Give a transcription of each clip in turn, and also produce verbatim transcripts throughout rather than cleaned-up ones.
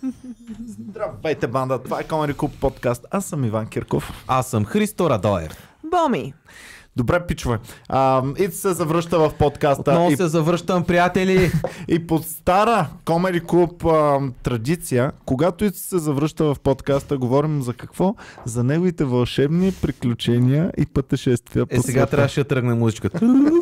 Здравейте, банда! Това е Comedy Club подкаст. Аз съм Иван Кирков. Аз съм Христо Радоев. Боми. Добре, пичове. А, и се завръща в подкаста. Отново и... се завръщам, приятели. И под стара Comedy Club а, традиция, когато и се завръща в подкаста, говорим за какво? За неговите вълшебни приключения и пътешествия по Е, сега света. трябваше да тръгне музичката.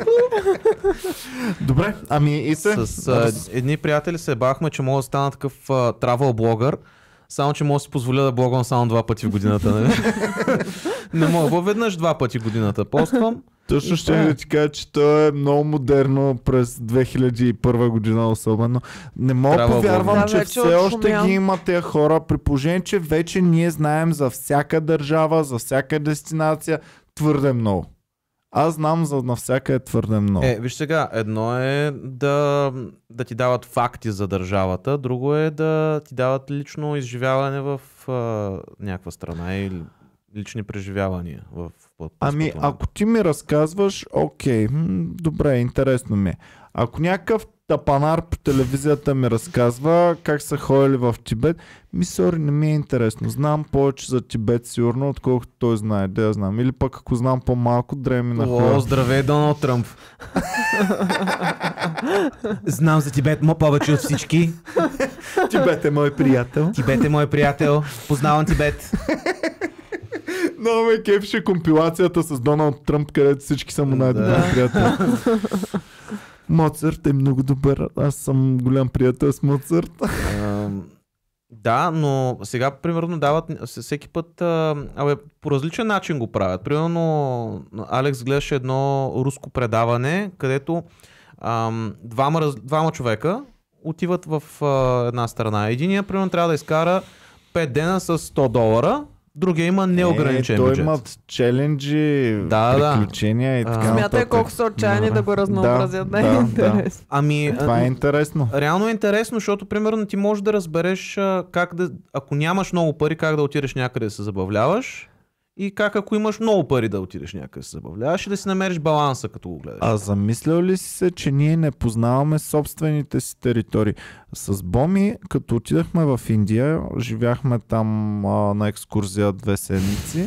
Добре, ами и се... С а, едни приятели се бахме, че мога да стана такъв а, travel блогър, само че мога да си позволя да блогвам само два пъти в годината. Нали? Не мога, веднъж два пъти в годината поствам. Точно ще да ти кажа, че то е много модерно през две хиляди и първа година особено. Не мога да повярвам, да, че вече все още отшумял. ги има тези хора, при положение, че вече ние знаем за всяка държава, за всяка дестинация твърде много. Аз знам за навсякъде твърде много. Е, виж сега, едно е да, да ти дават факти за държавата, друго е да ти дават лично изживяване в а, някаква страна или лични преживявания в Ами, ако ти ми разказваш, окей, м, добре, интересно ми е. Ако някакъв тапанар по телевизията ми разказва как са ходили в Тибет, ми сори, не ми е интересно. Знам повече за Тибет сигурно, отколкото той знае, да я знам. Или пък ако знам по-малко, дреми на О, хуя. здравей, Доналд Тръмп. Знам за Тибет мо повече от всички. Тибет е мой приятел. Тибет е мой приятел. Познавам Тибет. Много ме кефеше компилацията с Доналд Тръмп, където всички са му най-добри Да. приятели. Моцарт е много добър. Аз съм голям приятел с Моцарт. Ам, Да, но сега примерно дават с- всеки път а, абе, по различен начин го правят. Примерно Алекс гледаше едно руско предаване, където ам, двама, раз- двама човека отиват в а, една страна. Единия примерно трябва да изкара пет дена с сто долара, другия има неограничен е, той бюджет. имат челенджи, Да, да. приключения и А, така Смятай нататък. колко са отчаяни Добре. да го разнообразят. Да, Да, да, е интересно. Ами, Това е а, интересно. реално е интересно, защото примерно ти можеш да разбереш а, как да, ако нямаш много пари, как да отидеш някъде да се забавляваш и как ако имаш много пари да отидеш някъде да се забавляваш и да си намериш баланса като го гледаш. А замислял ли си се, че ние не познаваме собствените си територии? С Боми, като отидахме в Индия, живяхме там а, на екскурзия две седмици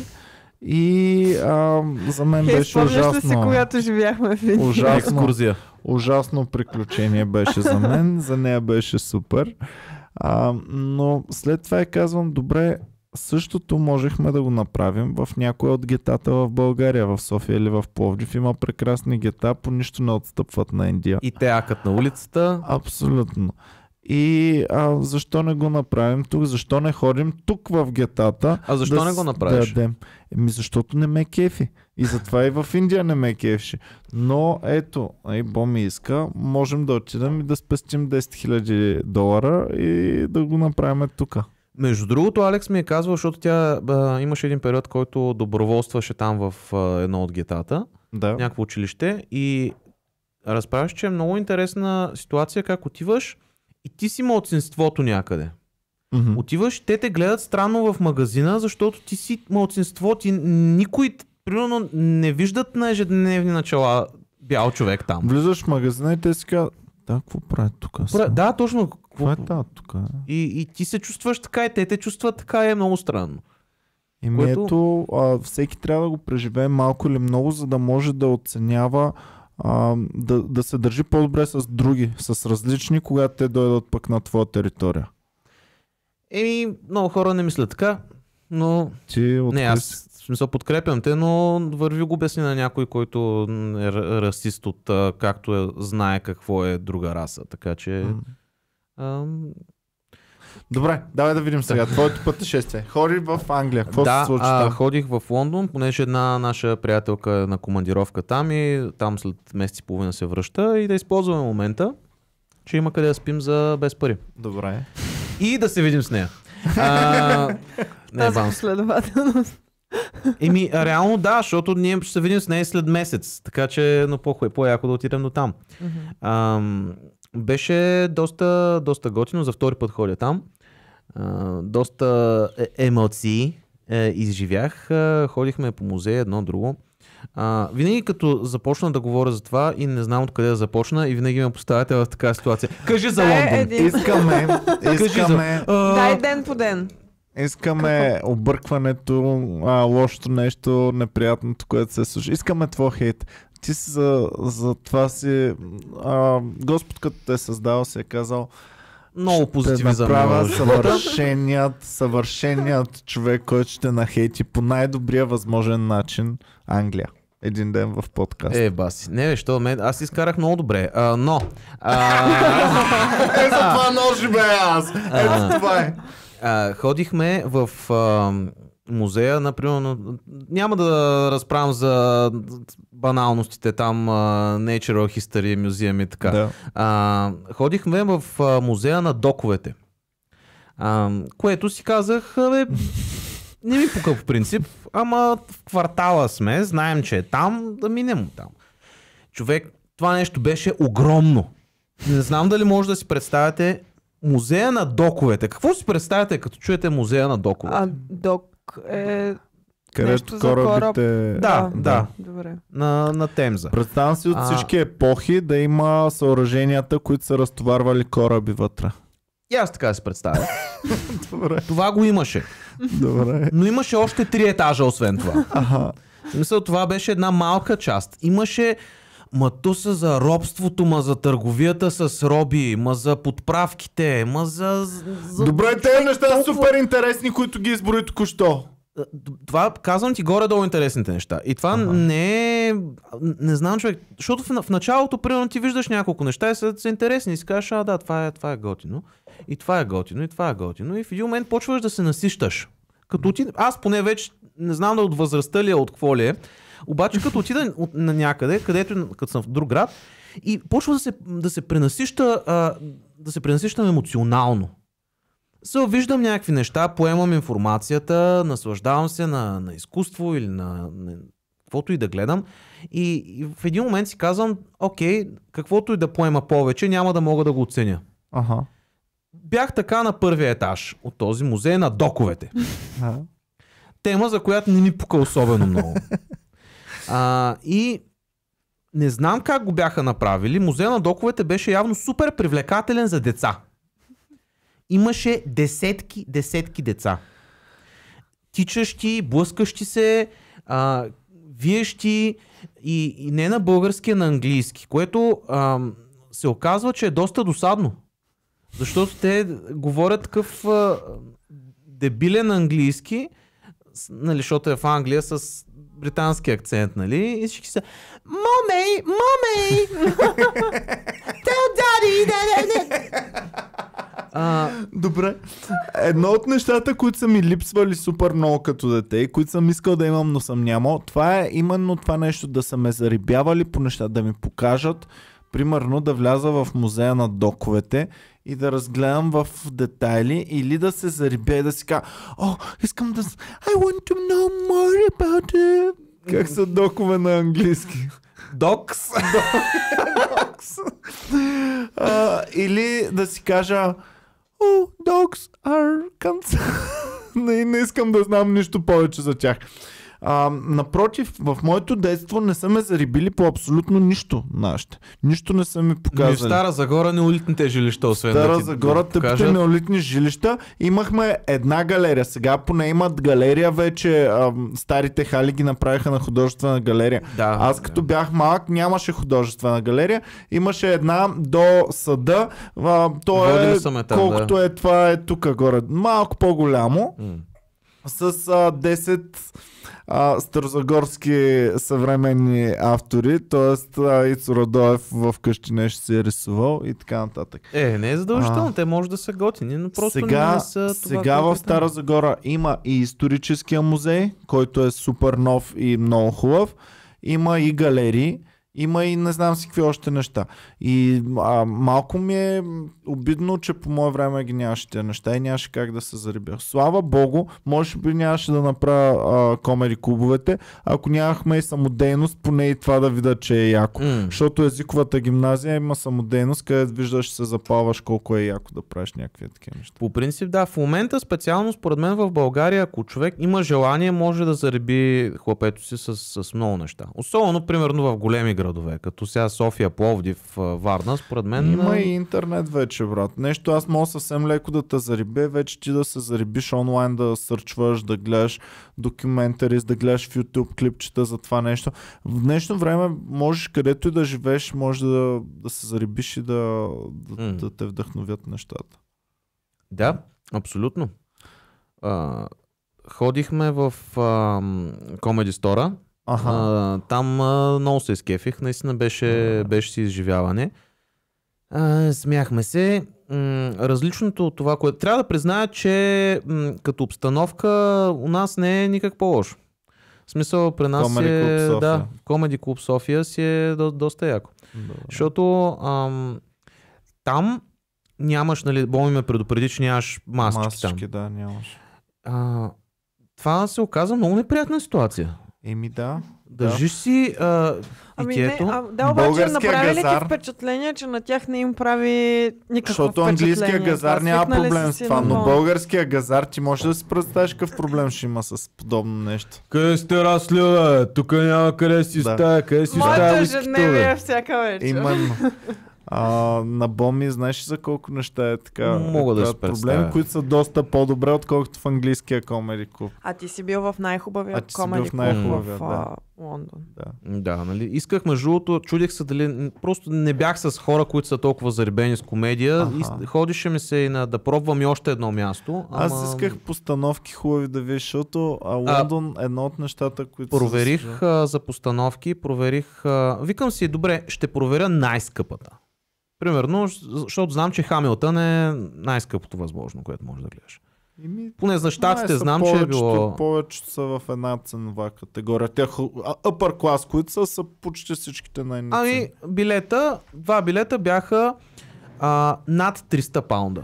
и а, за мен Е, беше спомняш ли ужасно. си, когато живяхме в Индия? Ужасно. Екскурзия. Ужасно приключение беше за мен, за нея беше супер. А, но след това я казвам, добре, същото можехме да го направим в някоя от гетата в България, в София или в Пловдив. Има прекрасни гета, по нищо не отстъпват на Индия. И те акат на улицата. Абсолютно. И а, защо не го направим тук? Защо не ходим тук в гетата? А защо не с- го направиш? Да ядем? Еми защото не ме кефи. И затова и в Индия не ме кефши. Но ето, ай, Боми иска, можем да отидем и да спестим десет хиляди долара и да го направим тук. Между другото, Алекс ми е казвал, защото тя а, имаше един период, който доброволстваше там в а, едно от гетата, Да. някакво училище и разправяш, че е много интересна ситуация как отиваш и ти си малцинството някъде. Мгм. Отиваш, те те гледат странно в магазина, защото ти си малцинство, ти никой, примерно, не виждат на ежедневни начала бял човек там. Влизаш в магазина и те си казват, да, какво прави тук? Пра- Да, точно. Какво е това тук? И, и ти се чувстваш така, и те те чувстват така, и е много странно. Еми Което- ето, а, всеки трябва да го преживее малко или много, за да може да оценява, а, да, да се държи по-добре с други, с различни, когато те дойдат пък на твоя територия. Еми, много хора не мислят така, но... Ти от Не, аз в смисъл подкрепям те, но върви го обясни на някой, който е ра- расист от а, както е, знае какво е друга раса. Така че... М. Ам, Добре, давай да видим сега. Твоето пътешествие. Ходи в Англия. Какво да, се случи а, там? ходих в Лондон, понеже една наша приятелка е на командировка там и там след месец и половина се връща и да използваме момента, че има къде да спим за без пари. Добре. И да се видим с нея. А, не, Тази бам. последователност. Еми, реално да, защото ние ще се видим с нея след месец, така че но по-хубаво, по-яко да отидем до там. Ам, беше доста, доста готино, за втори път ходя там. А, доста е- емоции е, изживях. А, ходихме по музея, едно друго. А, винаги като започна да говоря за това и не знам откъде да започна и винаги ме поставяте в такава ситуация. Кажи за Дай Лондон. един. Искаме, искаме, А, Дай ден по ден. искаме объркването, а, лошото нещо, неприятното, което се случи. Искаме твой хейт. Ти си за, за това си... А, Господ като те е създал, си е казал, Много ще позитивизъм. направя има в живота. съвършеният, съвършеният човек, който ще нахейти по най-добрия възможен начин Англия. Един ден в подкаст. Е, баси. Не, бе, що, мен, аз изкарах много добре, а, но... А, Е, за това ножи бе аз! Ето това е. а, ходихме в а, музея, например, няма да разправям за баналностите там, а, Natural History Museum и така. Да. А, ходихме в а, музея на доковете. А, което си казах, бе, не ми пука в принцип, ама в квартала сме, знаем, че е там, да минем там. Човек, това нещо беше огромно. Не знам дали може да си представяте музея на доковете. Какво си представяте, като чуете музея на доковете? А док е... Където Нещо за корабите... Да, да. Добре. На, на Темза. Представям си от А. всички епохи да има съоръженията, които са разтоварвали кораби вътре. И аз така си представя. Добре. Това го имаше. Добре. Но имаше още три етажа, освен това. Аха. В смисъл, това беше една малка част. Имаше ма то са за робството, ма за търговията с роби, ма за подправките, ма за... за... Добре, тези неща са супер интересни, които ги изброи току-що. Това казвам ти горе-долу интересните неща. И това Ага. не е... Не знам, човек. Защото в, в началото, примерно, ти виждаш няколко неща и са, са интересни. И си кажеш, а да, това е, това е готино. И това е готино, и това е готино. И в един момент почваш да се насищаш. Като ти... Аз поне вече не знам да от възрастта ли е, от какво ли е. Обаче като отида от- на някъде, където като съм в друг град, и почва да се, да се пренасища, а, да се пренасищам емоционално. Се виждам някакви неща, поемам информацията, наслаждавам се на, на изкуство или на, на каквото и да гледам. И, и в един момент си казвам, окей, каквото и да поема повече, няма да мога да го оценя. Аха. Бях така на първия етаж от този музей на доковете. Аха. Тема, за която не ми пука особено много. А, и не знам как го бяха направили. Музея на доковете беше явно супер привлекателен за деца. Имаше десетки, десетки деца. Тичащи, блъскащи се, а, виещи и, и не на български, а на английски, което а, се оказва, че е доста досадно. Защото те говорят такъв а, дебилен английски, с- нали, защото е в Англия с британски акцент, нали? И всички са Mommy, Mommy! Tell Daddy! А, Добре. Едно от нещата, които са ми липсвали супер много като дете и които съм искал да имам, но съм нямал, това е именно това нещо да са ме зарибявали по неща, да ми покажат, примерно да вляза в музея на доковете и да разгледам в детайли или да се зарибя и да си кажа, о, искам да... с- I want to know more about it. Как са докове на английски? Докс. А, или да си кажа oh, dogs are cancer. не, не искам да знам нищо повече за тях. А, напротив, в моето детство не са ме зарибили по абсолютно нищо нашите. Нищо не са ми Но и в показали. Стара Загора неолитните жилища, освен Стара да ти Загора, да тъпите покажат. неолитни жилища. Имахме една галерия. Сега поне имат галерия вече. А, старите хали ги направиха на художествена галерия. Да, Аз да. като бях малък нямаше художествена галерия. Имаше една до съда. А, то Водили е са ме там, колкото да. е това е тук горе. Малко по-голямо. М. С а, десет а, старозагорски съвременни автори. Тоест а, Ицо Радоев в къщи нещо си е рисувал и така нататък. Е, не е задължително, А. те може да са готини, но просто Сега, не са това, сега което в е там. Стара Загора има и историческия музей, който е супер нов и много хубав. Има и галерии. Има и не знам си какви още неща. И а, малко ми е обидно, че по мое време ги нямаше тези неща и нямаше как да се зарибя. Слава богу, може би нямаше да направя комеди клубовете, ако нямахме и самодейност, поне и това да видя, че е яко. Mm. Защото езиковата гимназия има самодейност, където виждаш се запалваш колко е яко да правиш някакви такива неща. По принцип, да. В момента специално според мен в България, ако човек има желание, може да зареби хлапето си с, с много неща. Особено, примерно, в големи градове, като сега София, Пловдив, Варна, според мен... Има и интернет вече, брат. Нещо аз мога съвсем леко да те зарибе, вече ти да се зарибиш онлайн, да сърчваш, да гледаш документари, да гледаш в YouTube клипчета за това нещо. В днешно време можеш където и да живееш, може да, да се зарибиш и да, да, Mm. да те вдъхновят нещата. Да, абсолютно. А, ходихме в Comedy Store. Аха. А, там а, много се изкефих, наистина беше, беше си изживяване. А, смяхме се. М, различното от това, което... Трябва да призная, че м, като обстановка у нас не е никак по-лошо. В смисъл при нас Comedy е... Club София. Да, Comedy Club София си е до, доста яко. Да. Защото ам, там нямаш, нали, Боми ме предупреди, че нямаш масички, Масички, там. да, нямаш. А, това се оказа много неприятна ситуация. Еми да. Държиш си а, Ами и не, ето. а, да, обаче Българския направи ли газар- ти впечатление, че на тях не им прави никакво Защото впечатление? английския газар Това няма свикнали проблем са с си това, на но това. българския газар ти можеш да си представиш какъв проблем ще има с подобно нещо. Къде сте расли, бе? Тук няма къде си Да. стая, къде си стая Моето вискито, ежедневие бе? всяка вечер. Именно. А, на Боми, знаеш ли за колко неща е така? Мога да е, си правят представя. проблеми, които са доста по-добре, отколкото в английския комеди клуб. А ти си бил в най-хубавия А ти си бил комеди в клуб най-хубавия, в да. а, Лондон. Да. Да, нали? Исках между другото, чудих се дали... Просто не бях с хора, които са толкова зарибени с комедия. Аха. И ходише ми се и на да пробвам и още едно място. Аз ама... исках постановки хубави да видиш, защото а, Лондон е едно от нещата, които се Проверих заслужава. а, за постановки, проверих... А, викам си, добре, ще проверя най-скъпата. Примерно, защото знам, че Хамилтън е най-скъпото възможно, което можеш да гледаш. Еми, Поне за щатите са знам, че е повечето- било... Повечето са в една ценова категория. Те ху- а- upper class, които са, са почти всичките най-низи. Ами, билета, два билета бяха а, над триста паунда.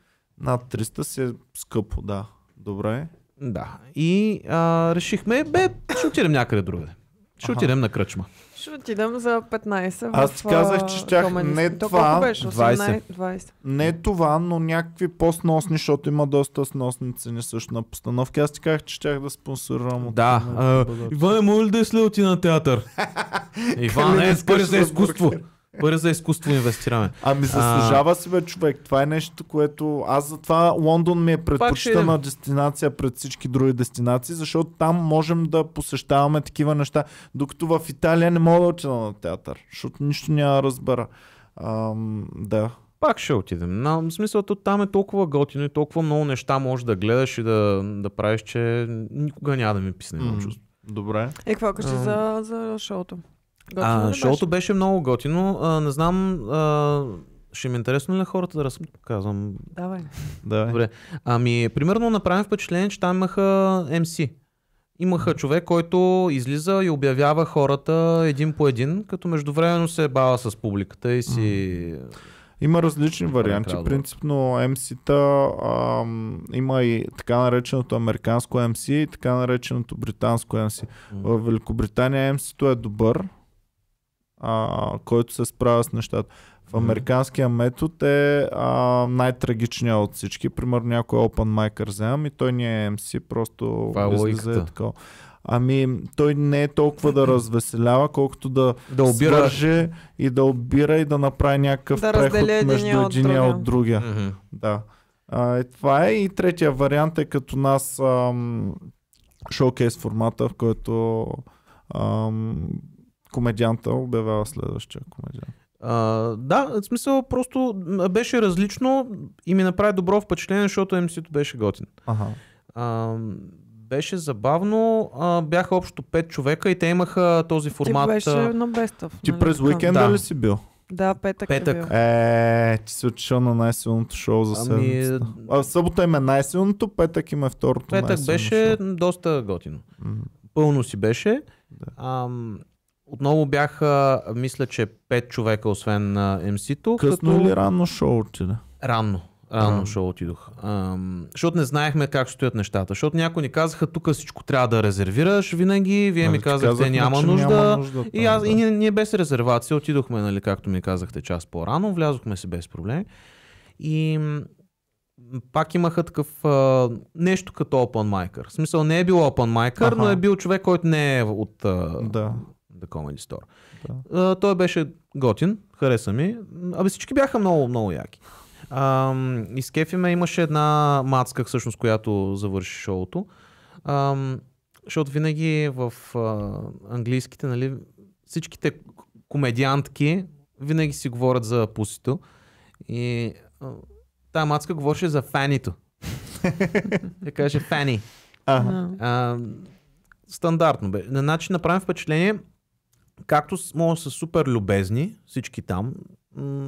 Над триста си е скъпо, да. Добре. Да. И а, решихме, бе, ще отидем някъде другаде. Ще Аха. отидем на кръчма. Ще отидем за петнайсет Аз в, ти казах, а, че щях Comedy не Store. То това, колко беше? двайсет. осемнайсет, двайсет. Не това, но някакви по-сносни, защото има доста сносни цени също на постановки. Аз ти казах, че щях да спонсорирам. от Да. това, А, да бъдат. Иване, може ли да излея отида на театър? Иван, Къде е, искаш пари за да изкуство. бъркаш? Пари за изкуство инвестираме. Ами заслужава си, бе, човек. Това е нещо, което... Аз затова Лондон ми е ще предпочитана идем. дестинация пред всички други дестинации, защото там можем да посещаваме такива неща, докато в Италия не мога да отида на театър, защото нищо няма да разбера. Ам, да. Пак ще отидем. На, смисълто там е толкова готино и толкова много неща можеш да гледаш и да, да правиш, че никога няма да ми писне М, mm. чувство. Добре. И какво кажеш А. за, за шоуто? Готино А, ли шоуто беше? беше много готино. А, не знам, а, ще ми е интересно ли хората да разказвам. Давай. Да. Добре. Ами, примерно направим впечатление, че там имаха Ем Си. Имаха човек, който излиза и обявява хората един по един, като междувременно се е бава с публиката и си... Има различни варианти. Крал, да. Принципно Ем Си-та ам, има и така нареченото американско Ем Си и така нареченото британско Ем Си. В Великобритания Ем Си-то е добър, а, който се справя с нещата. В Мгм. американския метод е а, най-трагичният от всички. Примерно някой Open Mic вземам и той не е Ем Си, просто Това е излиза логиката. и такова. Ами той не е толкова да развеселява, колкото да, Да обира... свърже и да обира и да направи някакъв Да преход раздели единия между от единия другия. от другия. Мгм. Да. А, и това е. И третия вариант е като нас ам, шоукейс формата, в който ам, комедианта обявява следващия комедиант. А, да, в смисъл просто м, беше различно и ми направи добро впечатление, защото Ем Си-то беше готин. Ага. А, беше забавно, а, бяха общо пет човека и те имаха този формат. Ти беше а, на Бестъв. Ти през уикенда Да. ли си бил? Да, петък, Петък. е бил. Е, ти си отишъл на най-силното шоу за Ами, седмицата. А, събота им е най-силното, петък им е второто Петък най-силно беше шоу. доста готино. М, Пълно си беше. Да. Ам, отново бяха, мисля, че пет човека, освен а, Ем Си-то. Късно като... или рано шоу отиде? Рано. Рано А. шоу отидох. Ам, защото не знаехме как стоят нещата. Защото някои ни казаха, тук всичко трябва да резервираш винаги. Вие Нали ми ти казахте, казахме, няма че нужда. няма нужда И, там, аз, да. и ние, ние без резервация отидохме, нали, както ми казахте, час по-рано. Влязохме си без проблеми. И м, пак имаха такъв а, нещо като open micer. В смисъл не е бил open micer, Аха. но е бил човек, който не е от а, Да. The Comedy Store. Да. А, той беше готин, хареса ми. Абе всички бяха много, много яки. Ам, и с кефи ме имаше една мацка, всъщност, която завърши шоуто. Ам, защото винаги в а, английските, нали, всичките комедиантки винаги си говорят за пусито. И а, тая мацка говореше за фанито. Тя каже фани. Ага. А, стандартно бе. Значи направим впечатление, както с- могат да са супер любезни, всички там, м-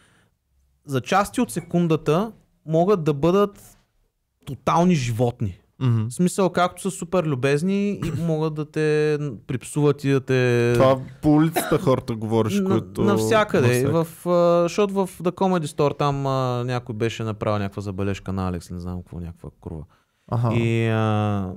за части от секундата могат да бъдат тотални животни. Мгм. В смисъл, както са супер любезни и могат да те припсуват и да те... Това по улицата хората говориш, На- които... Навсякъде. навсякъде. В, а, защото в The Comedy Store там а, някой беше направил някаква забележка на Алекс, не знам какво, някаква курва. Аха. И а,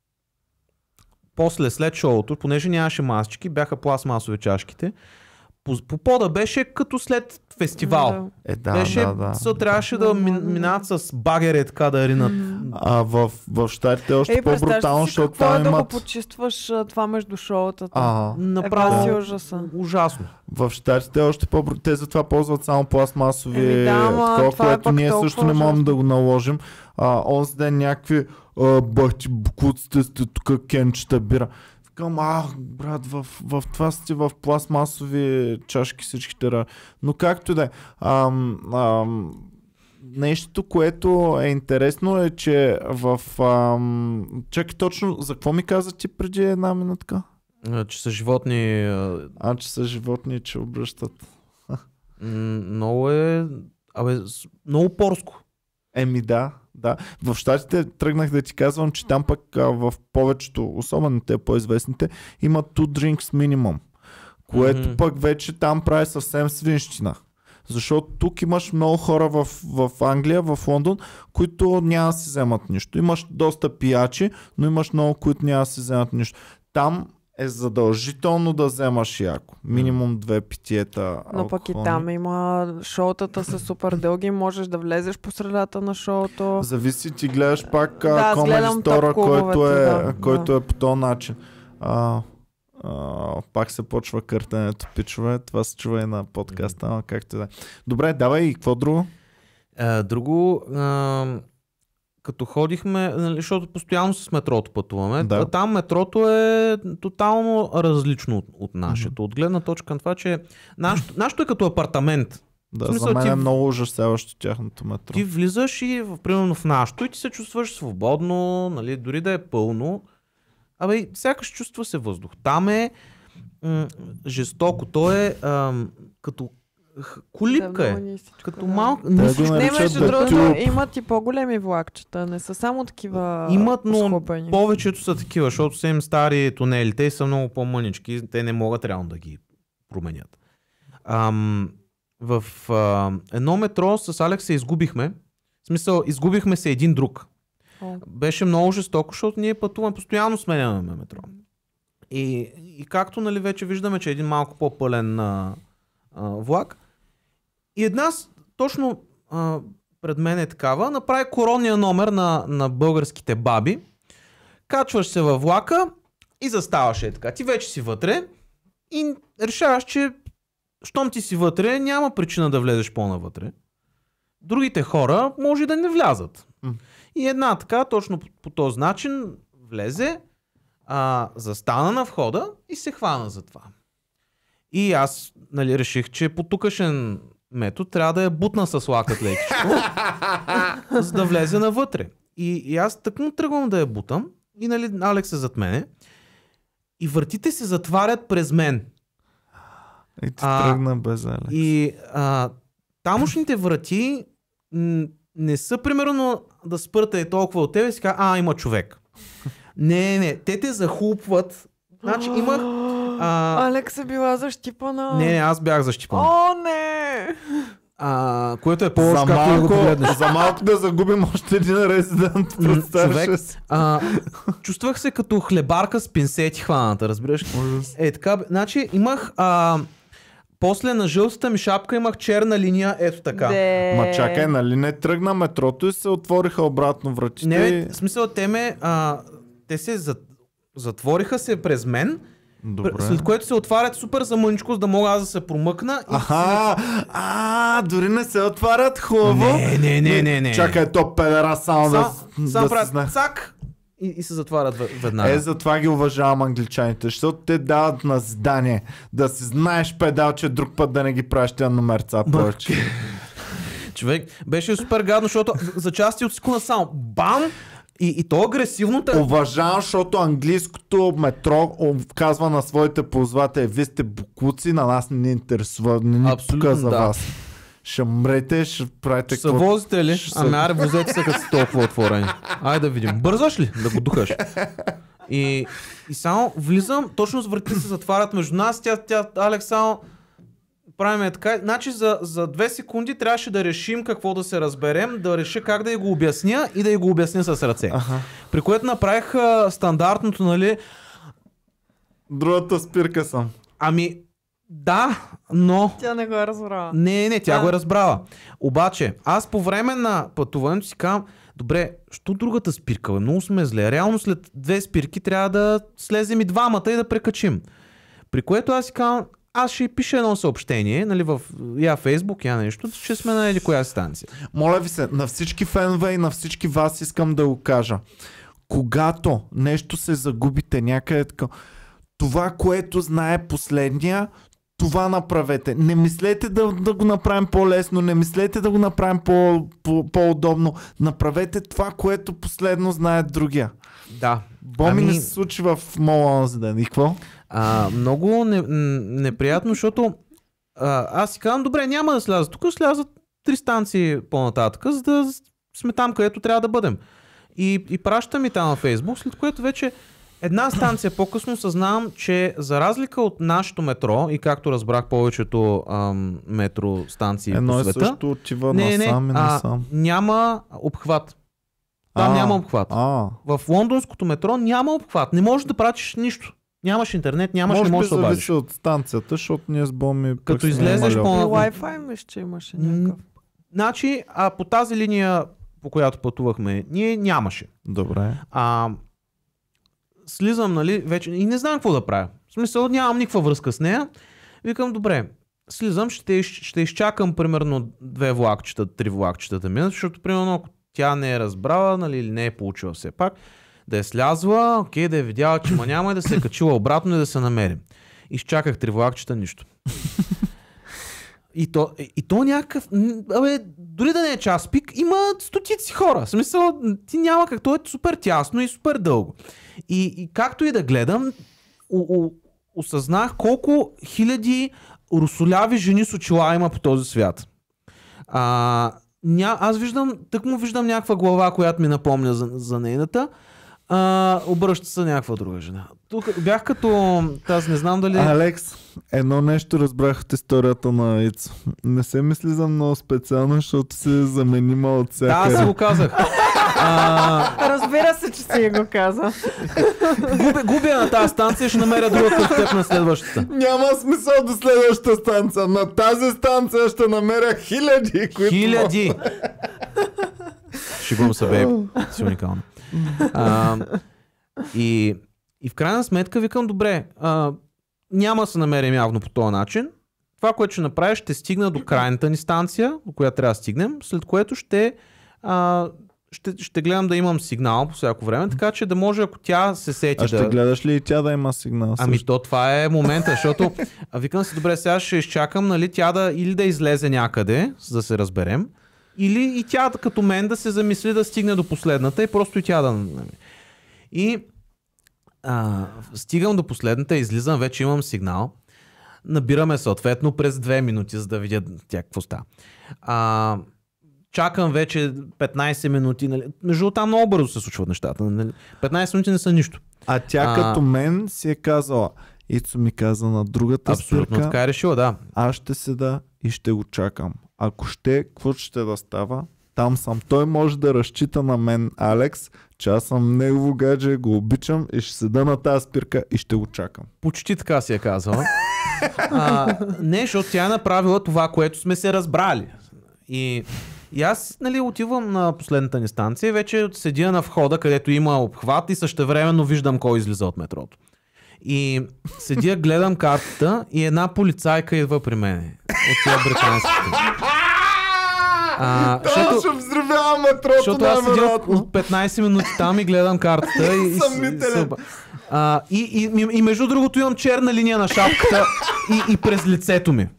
после, след шоуто, понеже нямаше масички, бяха пластмасови чашките, по, по пода беше като след фестивал. Да. Е, да, беше, да, да. Са, трябваше да мин, минават с багери така да ринат. А в, в щатите е още Ей, по-брутално, представяш си защото какво е там да го имат... почистваш а, това между шоутата. А, Направо Еба си ужаса. ужасно. в щатите е още по-брутално. Те затова ползват само пластмасови, Еми да, ама такова, това е което пък ние толкова също не можем ужасно. да го наложим. А, онзи ден някакви а, бахти, букуците сте тук, кенчета бира. Викам, ах, брат, в, в това сте в пластмасови чашки всичките. ра- Но както и да е. Ам, ам, Нещо, което е интересно е, че в... Ам... Чакай точно, за какво ми каза ти преди една минутка? А, че са животни. а, А, че са животни и че обръщат. м, много е. Абе, с- много порско. Еми да, да. В щатите тръгнах да ти казвам, че там пък а, в повечето, особено те по-известните, има two drinks minimum, което Мгм. пък вече там прави съвсем свинщина. Защото тук имаш много хора в, в Англия, в Лондон, които няма да си вземат нищо. Имаш доста пиячи, но имаш много, които няма да си вземат нищо. Там е задължително да вземаш яко. Минимум две питиета. Но пък и алкохолни. там има шоутата са супер дълги, можеш да влезеш по средата на шоуто. Зависи, ти гледаш пак Да, да, аз Comedy гледам Store, който, топ-клубовете, е, да, който да. е по този начин. А, а, пак се почва къртенето, пичове. Това се чува и на подкаста, ама както и да е. Добре, давай и какво друго? А, друго, а, като ходихме, нали, защото постоянно с метрото пътуваме, Да. а там метрото е тотално различно от, от нашето. От гледна точка на това, че нашето, нашето е като апартамент. Да, В смисъл, за мен ти- е много ужасяващо тяхното метро. Ти влизаш и в, примерно в нашото и ти се чувстваш свободно, нали, дори да е пълно. Абе, сякаш чувства се въздух. Там е м- жестоко. То е ам, като х- колибка Да, е. много нисичко, Като да. малко. Те го нисичко. Не, наричат между да другото, тюб. имат и по-големи влакчета, не са само такива Имат, но схлупени. повечето са такива, защото са им стари тунели. Те са много по-мънички. Те не могат реално да ги променят. Ам, в а, едно метро с Алекс се изгубихме. В смисъл, изгубихме се един друг. О. Беше много жестоко, защото ние пътуваме, постоянно сменяме метро. И, и както нали, вече виждаме, че е един малко по-пълен а, а, влак. И една с- точно а, пред мен е такава, направи коронния номер на, на българските баби. Качваш се във влака и заставаш е така. Ти вече си вътре и решаваш, че щом ти си вътре, няма причина да влезеш по-навътре. Другите хора може да не влязат. М. И една така, точно по, по този начин, влезе, а, застана на входа и се хвана за това. И аз нали, реших, че по тукашен метод трябва да я бутна с лакът лекичко, за да влезе навътре. И, и аз тъкмо тръгвам да я бутам и нали, Алекс е зад мене и вратите се затварят през мен. И ти А, тръгна без Алекс. И а, тамошните врати м- не са примерно да спърта е толкова от тебе и си казва, а, има човек. Не, не, те те захлупват. Значи имах, А, Алекс е била защипана. не, не, аз бях защипан. О, не! А, което е За по-лошо, както да го малко, погледнеш. за малко да загубим още един резидент. М, Представяш човек, ли си? а, чувствах се като хлебарка с пинсети хваната, разбираш? Е, така, бе, значи имах... А, после на жълтата ми шапка имах черна линия, ето така. Де. Ма чакай, нали не тръгна метрото и се отвориха обратно вратите? Не, и- бе, в смисъл, те ме... А, те се зат, затвориха се през мен, Добре. след което се отварят супер замъничко, за да мога аз да се промъкна. И Аха, а, дори не се отварят хубаво. Не, не, не, не, не. Чакай, то педера само да, Сам, сам да се правят знае. цак и, и се затварят ве- веднага. Е, затова ги уважавам англичаните, защото те дават на задание да си знаеш педал, че друг път да не ги правиш тя номерца повече. Човек, беше супер гадно, защото за части от секунда само бам! И, и то агресивно те... Уважавам, защото английското метро о, казва на своите ползватели: вие сте буклуци, на нас не ни интересува, не ни Абсолютно, пука за да. вас. Ще мрете, ще правите Ще се возите ли? Ще се- Ами аре, возете се като са толкова отворени. Айде да видим. Бързаш ли да го духаш? И, и само влизам, точно с врати се затварят между нас. Тя, тя Алекс, само правим така. Значи за, за две секунди трябваше да решим какво да се разберем, да реша как да й го обясня и да й го обясня с ръце. Аха. При което направих а, стандартното, нали? Другата спирка съм. Ами, да, но... Тя не го е разбрала. Не, не, тя А. го е разбрала. Обаче, аз по време на пътуването си казвам, добре, що другата спирка? Бе? Много сме зле. Реално след две спирки трябва да слезем и двамата и да прекачим. При което аз си казвам, аз ще й пиша едно съобщение, нали, в я Фейсбук, я нещо, че сме на еди коя станция. Моля ви се, на всички фенове и на всички вас искам да го кажа. Когато нещо се загубите някъде така, това, което знае последния, това направете. Не мислете да, да го направим по-лесно, не мислете да го направим по, по, по-удобно. Направете това, което последно знае другия. Да. Боми Ами- не се случи в мола онзи ден. И какво? А, много не, м, неприятно, защото а, аз си казвам, добре, няма да сляза тук, слязат три станции по-нататък, за да сме там, където трябва да бъдем. И, и пращам и там на Фейсбук, след което вече една станция по-късно съзнавам, че за разлика от нашето метро и както разбрах повечето ам, метро станции Едно по е света, също отива не, не, насам и а, насам. няма обхват. Там А, няма обхват. А, В лондонското метро няма обхват. Не можеш да пратиш нищо. Нямаш интернет, нямаш, може не би можеш да обадиш. зависи от станцията, защото ние с Боми... пък Като сме излезеш имали по- И М, Wi-Fi мисля, че имаше М, някакъв. Значи, а по тази линия, по която пътувахме, ние нямаше. Добре. А, слизам, нали, вече и не знам какво да правя. В смисъл, нямам никаква връзка с нея. Викам, добре, слизам, ще, из- ще изчакам примерно две влакчета, три влакчета да минат, защото примерно ако тя не е разбрала, нали, или не е получила все пак, да е слязла, окей, да е видяла, че ма няма и да се е качила обратно и да се намерим. Изчаках три влакчета, нищо. И то, и то някакъв... м, Абе, дори да не е час пик, има стотици хора. В смисъл, ти няма как... То е супер тясно и супер дълго. И, и както и да гледам, у, у, осъзнах колко хиляди русоляви жени с очила има по този свят. А, ня, аз виждам, тък му виждам някаква глава, която ми напомня за, за нейната. А, обръща се някаква друга жена. Тук бях като... Тази не знам дали... Алекс, едно нещо разбрах от историята на Ицо. Не се мисли за много специално, защото се заменима от Да, всяка. аз си го казах. А, Разбира се, че си го каза. губя, губя на тази станция, ще намеря друга като теб на следващата. Няма смисъл до следващата станция. На тази станция ще намеря хиляди, които... Хиляди! Шегувам се, бейб. Си уникална. А, и, и в крайна сметка викам, добре, а, няма да се намерим явно по този начин. Това, което ще направиш, ще стигна до крайната ни станция, до която трябва да стигнем, след което ще, а, ще, ще гледам да имам сигнал по всяко време, така че да може, ако тя се сети А ще да... гледаш ли и тя да има сигнал? Ами също? то това е момента, защото а, викам си, добре, сега ще изчакам, нали, тя да или да излезе някъде, за да се разберем, или и тя като мен да се замисли да стигне до последната и просто и тя да... И а, стигам до последната, излизам, вече имам сигнал, набираме съответно през две минути, за да видя тя какво става. А, чакам вече петнайсет минути, нали, между там много бързо се случват нещата, нали, петнайсет минути не са нищо. А тя А- като мен си е казала: Ицо ми каза на другата Абсолютно спирка, така е решила, да. аз ще седа и ще го чакам. Ако ще, какво ще да става? Там съм. Той може да разчита на мен, Алекс, че аз съм негово гадже, го обичам и ще седа на тази спирка и ще го чакам. Почти така си е казала. а, не, защото тя е направила това, което сме се разбрали. И, и аз, нали, отивам на последната ни станция и вече седя на входа, където има обхват и същевременно виждам кой излиза от метрото. И седя, гледам картата и една полицайка идва при мене. От тия британските. А, Да, защото, ще взривява метрото, защото аз седя най-вероятно. от петнайсет минути там и гледам картата. И, и, Съмнителен. а, и, и, и, и между другото имам черна линия на шапката и, и през лицето ми.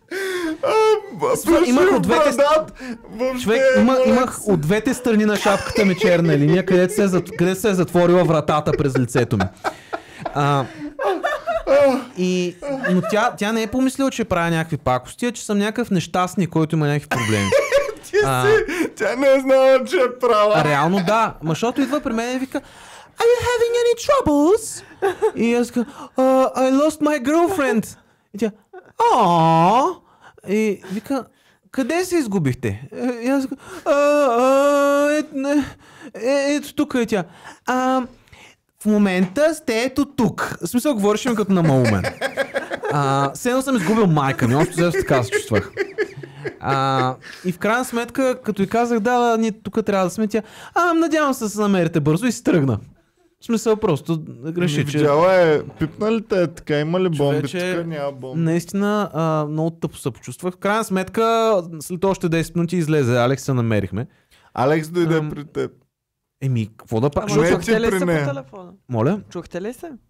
Имах от двете, човек, има, имах от двете страни на шапката ми черна линия, където се, е зат- където се е затворила вратата през лицето ми. А, и, но тя, тя не е помислила, че правя някакви пакости, а че съм някакъв нещастник, който има някакви проблеми. Ти си, тя не е знала, че е права. А реално да, ма защото идва при мен и вика: Are you having any troubles? И аз казвам: uh, I lost my girlfriend. И тя: Aww. И вика: къде се изгубихте? И аз казвам: «А, а, е, не, е, ето тук е тя. А, в момента сте ето тук. В смисъл, говориш ми като на малумен. А, Седно съм изгубил майка ми, още взето така се чувствах. А, и в крайна сметка, като й казах: да, да, ние тук трябва да сме, тя: а, надявам се да се намерите бързо, и си тръгна. В смисъл, просто реши, че... Видяла е, пипна ли те така, има ли бомби? Човече, Тук няма бомби. наистина а, много тъпо се почувствах. В крайна сметка, след още десет минути излезе Алекс, се намерихме. Алекс дойде Ам, при теб. Еми, какво да правиш? Ама Човече чухте ли при се нея. по телефона? Моля? Чухте ли се?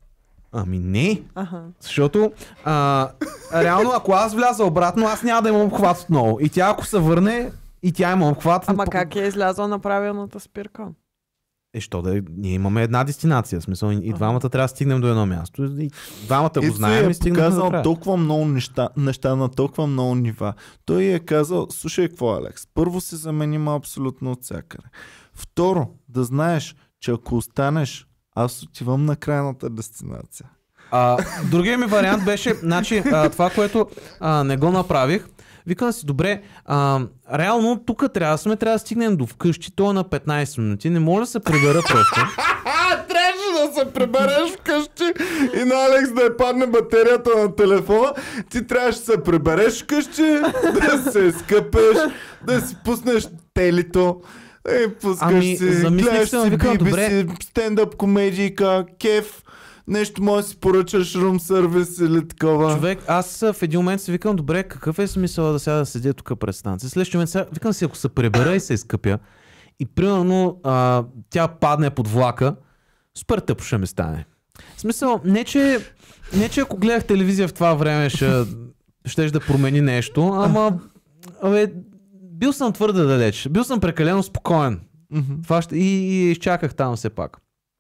Ами не. Аха. Защото а, реално, ако аз вляза обратно, аз няма да имам обхват отново. И тя, ако се върне, и тя има обхват... Ама как е излязла на правилната спирка? Е, що да е, ние имаме една дестинация, в смисъл, и двамата трябва да стигнем до едно място. И двамата го Ицо знаем е и стигнем до показал края. толкова много неща, неща на толкова много нива. Той е казал: слушай какво, Алекс, първо се заменим абсолютно от всякъде. Второ, да знаеш, че ако останеш, аз отивам на крайната дестинация. А, другия ми вариант беше, значи, а, това, което а, не го направих, викам си: добре, а, реално тук трябва да сме, трябва да стигнем до вкъщи, то е на петнайсет минути, не може да се прибера просто. А, трябваше да се прибереш вкъщи и на Алекс да е падне батерията на телефона. Ти трябваше да се прибереш вкъщи, да се скъпеш, да си пуснеш телето. И пускаш Ами, си, замислих гледаш се, си викам: би би добре. си, стендъп комедийка, кеф, нещо може да си поръчаш рум сервис или такова. Човек, аз в един момент си викам: добре, какъв е смисъл да сега да седя тук пред станция? Следващия момент сега, викам си, ако се пребера и се изкъпя и примерно а, тя падне под влака, супер тъпо ще ми стане. В смисъл, не че, не че ако гледах телевизия в това време ще щеш да промени нещо, ама абе, бил съм твърде далеч, бил съм прекалено спокоен. Мгм. Това ще... и, и изчаках там все пак.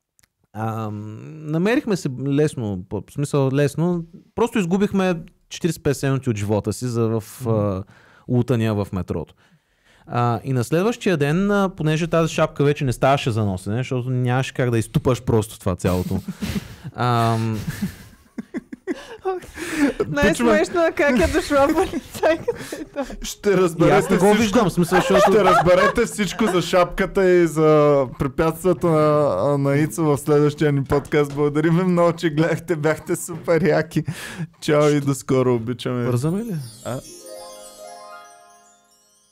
А, намерихме се лесно, в смисъл лесно, просто изгубихме четирийсет-петдесет минути от живота си за в а, лутания в метрото. А, и на следващия ден, а, понеже тази шапка вече не ставаше за носене, защото нямаше как да изтупаш просто това цялото. А, Най-смешно е как е дошла полицайката. Ще и аз разберете не го всичко. виждам, в смисъл, защото... Ще разберете всичко за шапката и за препятствията на, на Ицо в следващия ни подкаст. Благодарим ви много, че гледахте. Бяхте супер яки. Чао и до скоро. Обичаме. Бързаме ли? А?